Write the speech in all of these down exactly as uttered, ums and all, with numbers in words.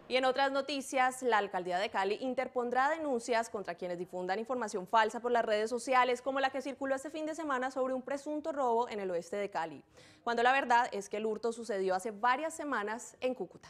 Y en otras noticias, la alcaldía de Cali interpondrá denuncias contra quienes difundan información falsa por las redes sociales, como la que circuló este fin de semana sobre un presunto robo en el oeste de Cali, cuando la verdad es que el hurto sucedió hace varias semanas en Cúcuta.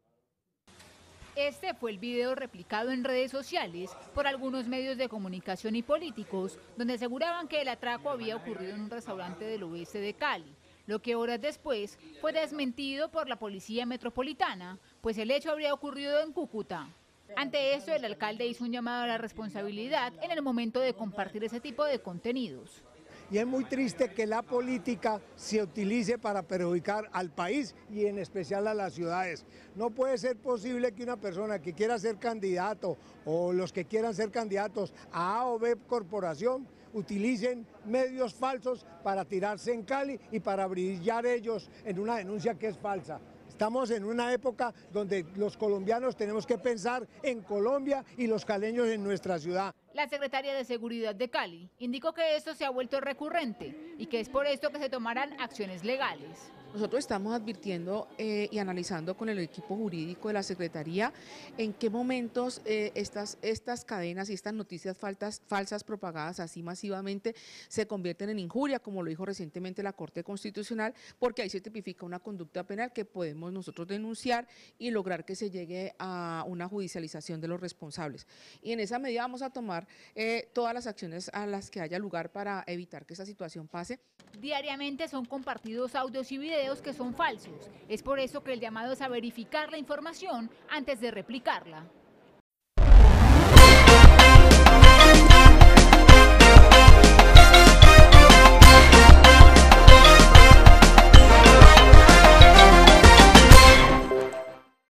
Este fue el video replicado en redes sociales por algunos medios de comunicación y políticos, donde aseguraban que el atraco había ocurrido en un restaurante del oeste de Cali, lo que horas después fue desmentido por la Policía Metropolitana, pues el hecho habría ocurrido en Cúcuta. Ante esto, el alcalde hizo un llamado a la responsabilidad en el momento de compartir ese tipo de contenidos. Y es muy triste que la política se utilice para perjudicar al país y en especial a las ciudades. No puede ser posible que una persona que quiera ser candidato o los que quieran ser candidatos a A o B corporación utilicen medios falsos para tirarse en Cali y para brillar ellos en una denuncia que es falsa. Estamos en una época donde los colombianos tenemos que pensar en Colombia y los caleños en nuestra ciudad. La secretaria de Seguridad de Cali indicó que esto se ha vuelto recurrente y que es por esto que se tomarán acciones legales. Nosotros estamos advirtiendo eh, y analizando con el equipo jurídico de la Secretaría en qué momentos eh, estas, estas cadenas y estas noticias faltas, falsas propagadas así masivamente se convierten en injuria, como lo dijo recientemente la Corte Constitucional, porque ahí se tipifica una conducta penal que podemos nosotros denunciar y lograr que se llegue a una judicialización de los responsables. Y en esa medida vamos a tomar eh, todas las acciones a las que haya lugar para evitar que esa situación pase. Diariamente son compartidos audios y videos que son falsos. Es por eso que el llamado es a verificar la información antes de replicarla.